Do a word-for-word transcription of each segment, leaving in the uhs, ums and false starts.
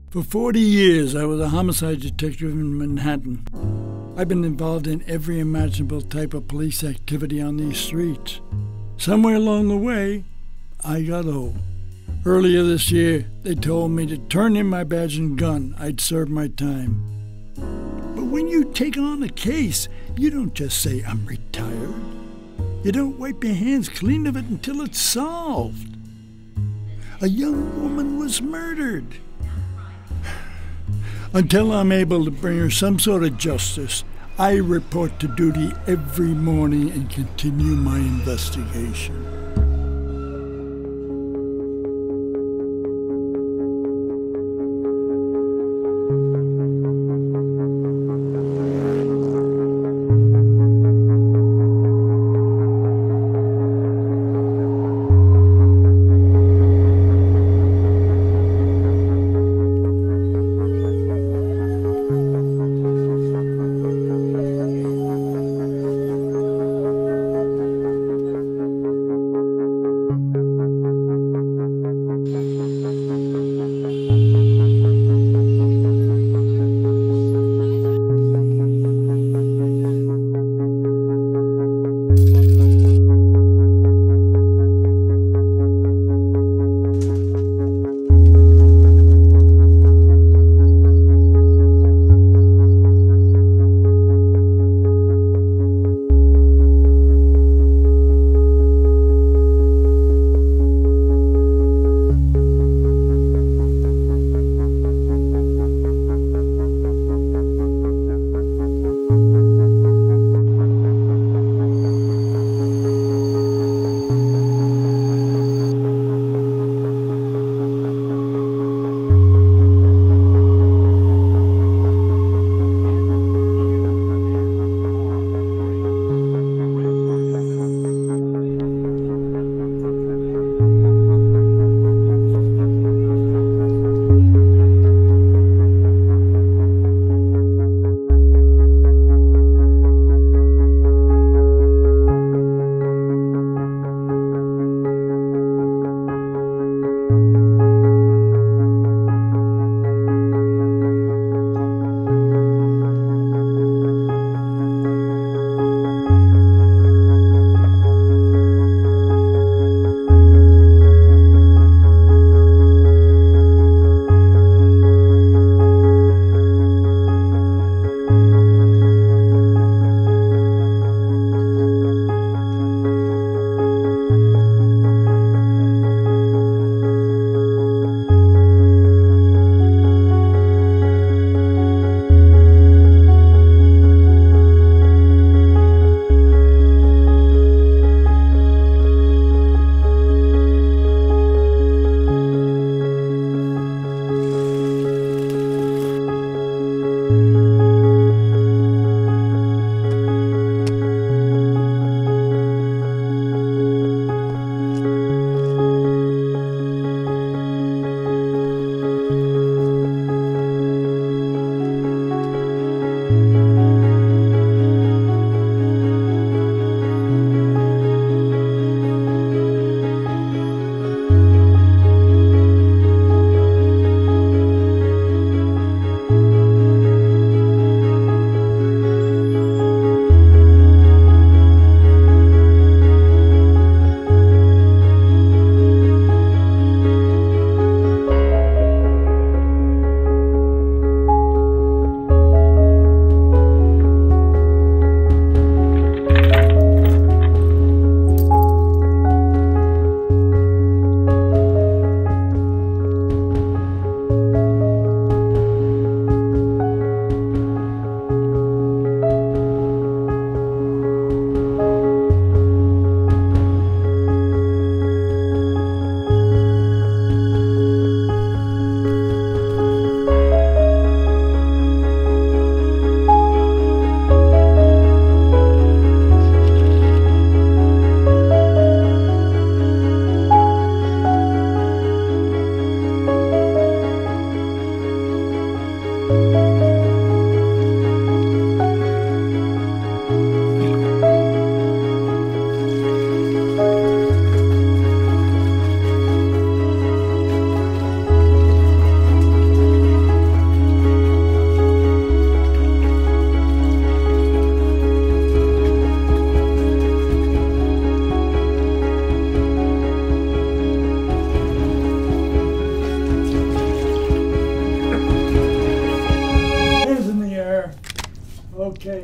For forty years, I was a homicide detective in Manhattan. I've been involved in every imaginable type of police activity on these streets. Somewhere along the way, I got old. Earlier this year, they told me to turn in my badge and gun. I'd serve my time. But when you take on a case, you don't just say, I'm retired. You don't wipe your hands clean of it until it's solved. A young woman was murdered. Until I'm able to bring her some sort of justice, I report to duty every morning and continue my investigation.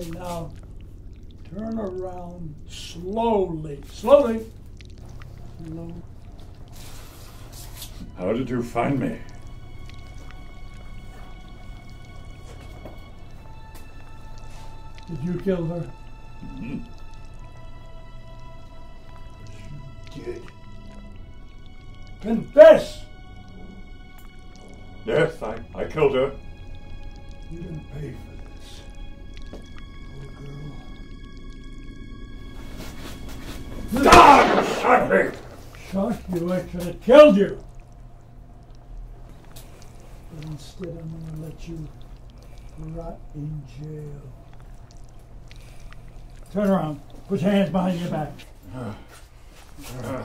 Okay, now turn around slowly. Slowly. Slowly. How did you find me? Did you kill her? Mm-hmm. You did. Confess! Yes, I, I killed her. You're gonna pay for this. Poor girl. God, you shot me! Shot you, I could have killed you. But instead I'm gonna let you rot in jail. Turn around. Put your hands behind your back. Uh, uh.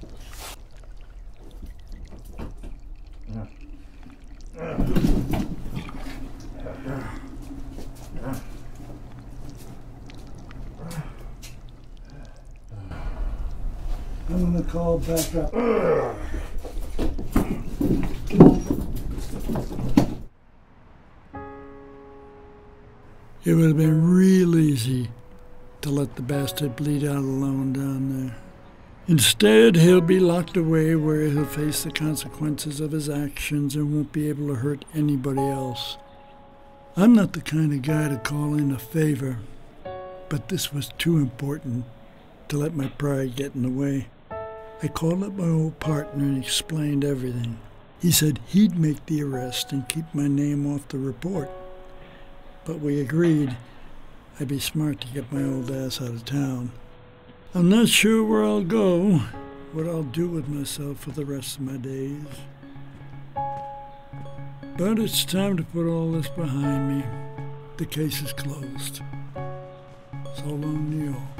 I'm gonna call back up. It would have been real easy to let the bastard bleed out alone down there. Instead, he'll be locked away where he'll face the consequences of his actions and won't be able to hurt anybody else. I'm not the kind of guy to call in a favor, but this was too important to let my pride get in the way. I called up my old partner and explained everything. He said he'd make the arrest and keep my name off the report. But we agreed I'd be smart to get my old ass out of town. I'm not sure where I'll go, what I'll do with myself for the rest of my days. But it's time to put all this behind me. The case is closed. So long to you all.